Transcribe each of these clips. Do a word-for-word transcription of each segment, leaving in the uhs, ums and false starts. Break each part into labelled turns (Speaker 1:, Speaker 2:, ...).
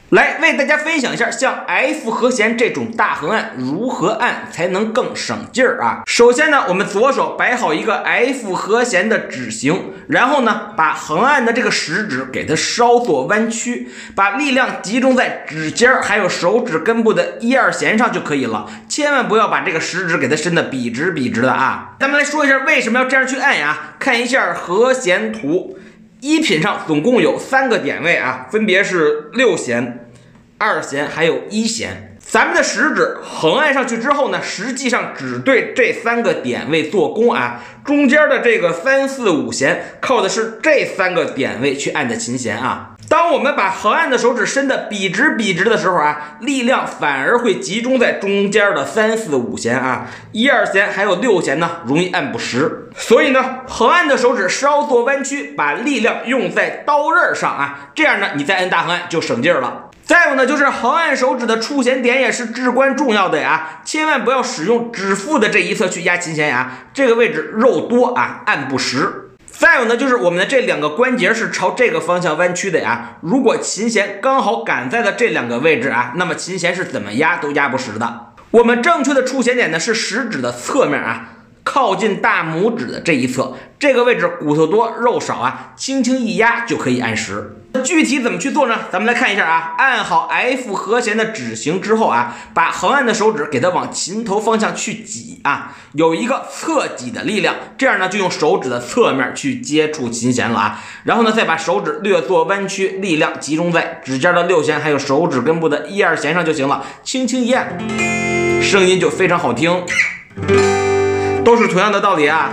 Speaker 1: 来为大家分享一下，像 F 和弦这种大横按如何按才能更省劲儿啊？首先呢，我们左手摆好一个 F 和弦的指形，然后呢，把横按的这个食指给它稍作弯曲，把力量集中在指尖还有手指根部的一二弦上就可以了，千万不要把这个食指给它伸得笔直笔直的啊。咱们来说一下为什么要这样去按呀？看一下和弦图。一品上总共有三个点位啊，分别是六弦、二弦还有一弦。咱们的食指横按上去之后呢，实际上只对这三个点位做功啊，中间的这个三四五弦靠的是这三个点位去按的琴弦啊。当我们把横按的手指伸得笔直笔直的时候啊，力量反而会集中在中间的三四五弦啊，一二弦还有六弦呢，容易按不实。所以呢，横按的手指稍作弯曲，把力量用在刀刃上啊，这样呢，你再按大横按就省劲儿了。再有呢，就是横按手指的触弦点也是至关重要的呀，千万不要使用指腹的这一侧去压琴弦呀，这个位置肉多啊，按不实。再有呢，就是我们的这两个关节是朝这个方向弯曲的呀，如果琴弦刚好赶在了这两个位置啊，那么琴弦是怎么压都压不实的。我们正确的触弦点呢是食指的侧面啊，靠近大拇指的这一侧，这个位置骨头多肉少啊，轻轻一压就可以按实。具体怎么去做呢？咱们来看一下啊，按好 F 和弦的指形之后啊，把横按的手指给它往琴头方向去挤啊，有一个侧挤的力量，这样呢就用手指的侧面去接触琴弦了啊。然后呢再把手指略作弯曲，力量集中在指尖的六弦还有手指根部的一二弦上就行了，轻轻一按，声音就非常好听。都是同样的道理啊。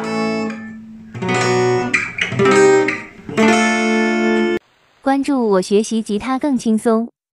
Speaker 2: 关注我，学习吉他更轻松。